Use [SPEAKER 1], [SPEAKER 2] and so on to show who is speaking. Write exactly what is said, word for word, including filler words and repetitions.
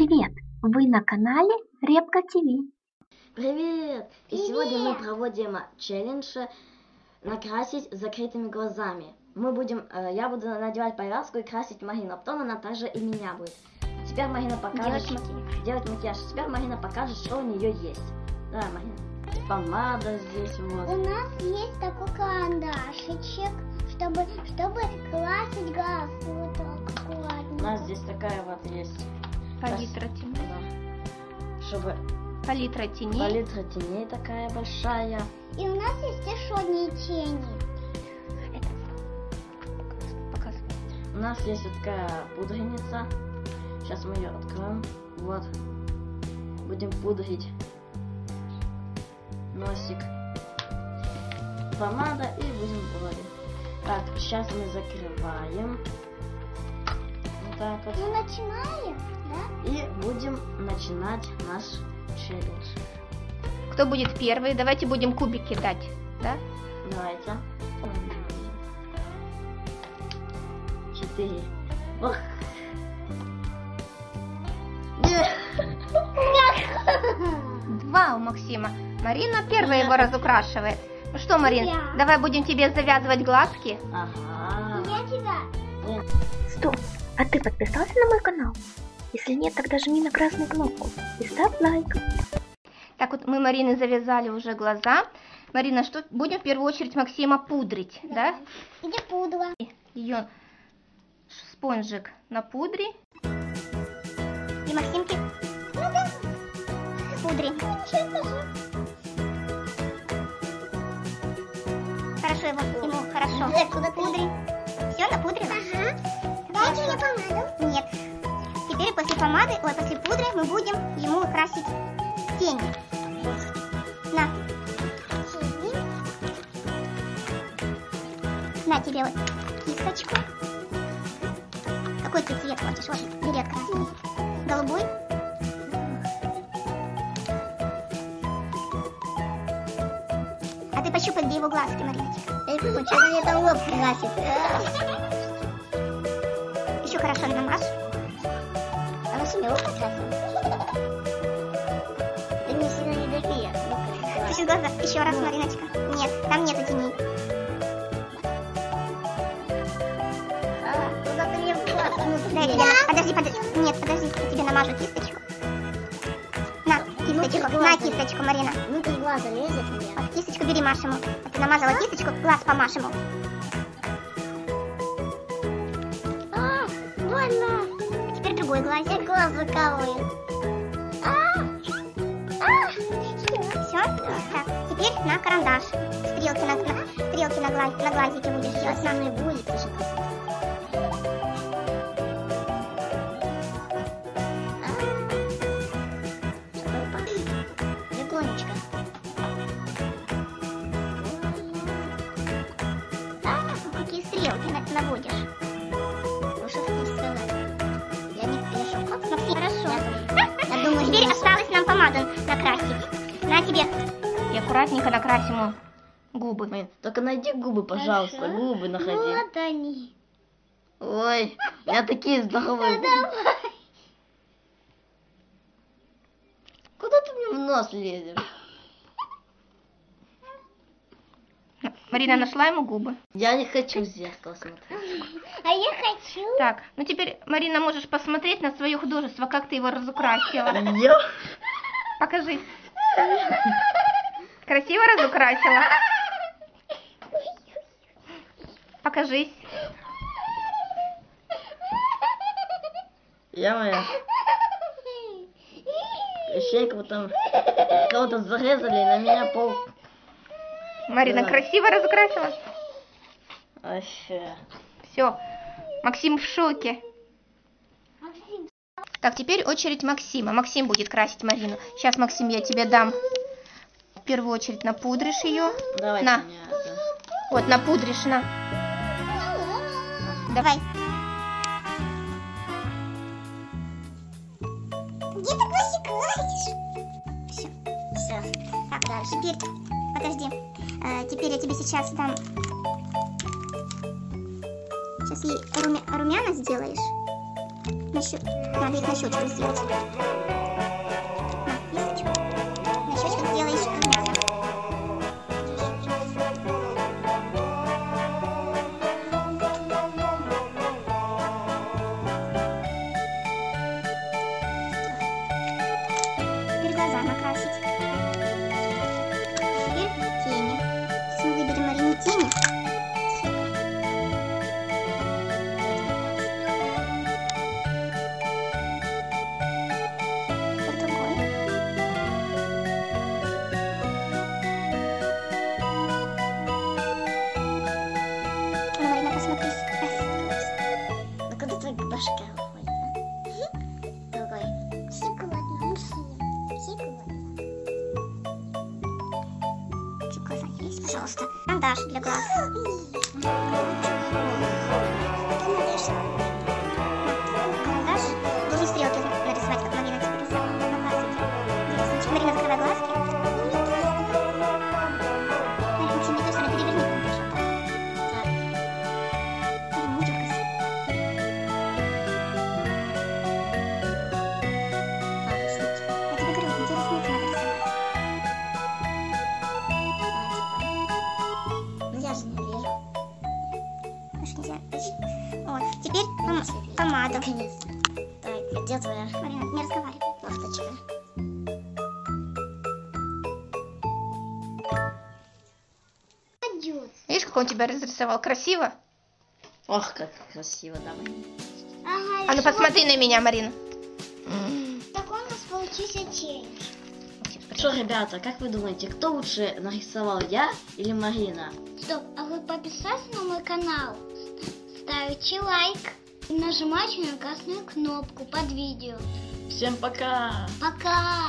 [SPEAKER 1] Привет! Вы на канале Репка ТВ.
[SPEAKER 2] Привет! И
[SPEAKER 3] Привет!
[SPEAKER 2] сегодня мы проводим челлендж накрасить закрытыми глазами. Мы будем, э, я буду надевать повязку и красить Марину, а потом она также и меня будет. Теперь Марина покажет,
[SPEAKER 3] Делать макияж.
[SPEAKER 2] делать макияж. Теперь Марина покажет, что у нее есть. Давай, Марина. Помада здесь вот.
[SPEAKER 3] У нас есть такой карандашечек, чтобы, чтобы красить глазки вот так аккуратно.
[SPEAKER 2] У нас здесь такая вот есть.
[SPEAKER 1] Палитра теней.
[SPEAKER 2] Да. Чтобы
[SPEAKER 1] Палитра теней.
[SPEAKER 2] палитра теней такая большая.
[SPEAKER 3] И у нас есть еще одни тени.
[SPEAKER 1] Показывай.
[SPEAKER 2] У нас есть вот такая пудреница. Сейчас мы ее откроем. Вот. Будем пудрить носик. Помада и будем пудрить. Так, сейчас мы закрываем. Вот так вот.
[SPEAKER 3] Ну, начинаем, да?
[SPEAKER 2] И будем начинать наш челлендж.
[SPEAKER 1] Кто будет первый? Давайте будем кубики кидать, да?
[SPEAKER 2] Давайте. Четыре. Ох.
[SPEAKER 1] Два у Максима. Марина первая его разукрашивает. Ну что, Марин,
[SPEAKER 3] Я.
[SPEAKER 1] давай будем тебе завязывать глазки.
[SPEAKER 2] Ага.
[SPEAKER 3] Я тебя.
[SPEAKER 1] Стоп, а ты подписался на мой канал? Если нет, тогда жми на красную кнопку и ставь лайк. Так вот, мы Марины завязали уже глаза. Марина, что будем в первую очередь Максима пудрить, да?
[SPEAKER 3] Где пудра?
[SPEAKER 1] Ее спонжик на пудре.
[SPEAKER 3] И Максимки. Ну да. Пудри. Хорошо его, ему хорошо. Так, куда пудри? Все, напудрила? Ага. Дайте мне помаду. Нет. Теперь после помады, ой, после пудры мы будем ему красить тени. На. На тебе вот кисточку. Какой ты цвет хочешь? Вот, бери от красный. Голубой. А ты пощупай, где его глазки, Мариночка. Эй, что мне там лоб красит? Еще хорошо намажь. Она себе лоб красила. Ты мне сильно не дави. Слушай, глаза. Еще раз, Мариночка. Нет, там нету теней. А, куда ты мне в глаз? Дай тебе. Подожди, подожди. Нет, подожди, я тебе намажу кисточку. На, кисточку. На кисточку, Марина.
[SPEAKER 2] Ну ты в глаз лезет мне.
[SPEAKER 3] Вот, кисточку бери, машь ему. А ты намазала кисточку, глаз помашь ему. А, больно. А теперь другой глазик. Глаз закалывает. А, а, все. Так, теперь на карандаш. Стрелки на, на, стрелки на, глаз, на глазике будешь делать.
[SPEAKER 2] Самый будет, ты же
[SPEAKER 3] Легонечко. А, какие стрелки на- наводишь.
[SPEAKER 2] Ну что ты сказала? Я не пишу.
[SPEAKER 3] Максим, хорошо.
[SPEAKER 2] Я думаю,
[SPEAKER 3] Теперь осталось нам помаду накрасить. На тебе.
[SPEAKER 1] И аккуратненько накрасим ему губы.
[SPEAKER 2] Марин, только найди губы, пожалуйста,
[SPEAKER 3] Хорошо.
[SPEAKER 2] губы находи.
[SPEAKER 3] Вот они.
[SPEAKER 2] Ой, у меня такие здоровые губы.
[SPEAKER 3] Давай.
[SPEAKER 2] Куда ты мне в нос лезешь?
[SPEAKER 1] Марина нашла ему губы.
[SPEAKER 2] Я не хочу в зеркало смотреть.
[SPEAKER 3] А я хочу.
[SPEAKER 1] Так, ну теперь, Марина, можешь посмотреть на свое художество, как ты его разукрасила.
[SPEAKER 2] Я?
[SPEAKER 1] Покажи. Красиво разукрасила? Покажись.
[SPEAKER 2] Я моя. Ощущение, как будто кого-то зарезали, и на меня пол...
[SPEAKER 1] Марина,
[SPEAKER 2] Да.
[SPEAKER 1] красиво разукрасила?
[SPEAKER 2] Вообще.
[SPEAKER 1] Все. Максим в шоке. Так, теперь очередь Максима. Максим будет красить Марину. Сейчас, Максим, я тебе дам. В первую очередь напудришь ее.
[SPEAKER 2] Давайте
[SPEAKER 1] На.
[SPEAKER 2] мне это.
[SPEAKER 1] Вот, напудришь, на.
[SPEAKER 3] Давай. Где ты глазик красишь? Все.
[SPEAKER 2] Все.
[SPEAKER 3] Так, дальше. Теперь, подожди. Э, теперь я тебе сейчас дам. Сейчас ей румя... румяна сделаешь. На счет... Надо их на щечку сделать. На, листочку. На щечку сделаешь румяна. Теперь глаза накрасить. Теперь тени. Сейчас мы выберем Марине тени.
[SPEAKER 2] Башка уходит.
[SPEAKER 3] Другой. Щекотно. Щекотно. Чуть глаза есть, пожалуйста. Карандаш для глаз. Карандаш. Должны стрелки нарисовать, как Марина тебе рисовала на пластике. Интересно. Марина, закрывай глазки. Максим, не то, что она переверни карандаш. Так. Марина, не дергайся. Вот, теперь пом помаду.
[SPEAKER 2] Наконец-то. Так, где твоя?
[SPEAKER 3] Марина, не разговаривай.
[SPEAKER 2] Ласточка.
[SPEAKER 1] Видишь, как он тебя разрисовал? Красиво?
[SPEAKER 2] Ох, как красиво, давай.
[SPEAKER 3] Ага,
[SPEAKER 1] А ну посмотри на меня, Марина.
[SPEAKER 3] такой у нас получился челлендж.
[SPEAKER 2] Что, ребята, как вы думаете, кто лучше нарисовал, я или Марина?
[SPEAKER 3] Стоп, а вы подписались на мой канал? Ставите лайк и нажимайте на красную кнопку под видео.
[SPEAKER 2] Всем пока!
[SPEAKER 3] Пока!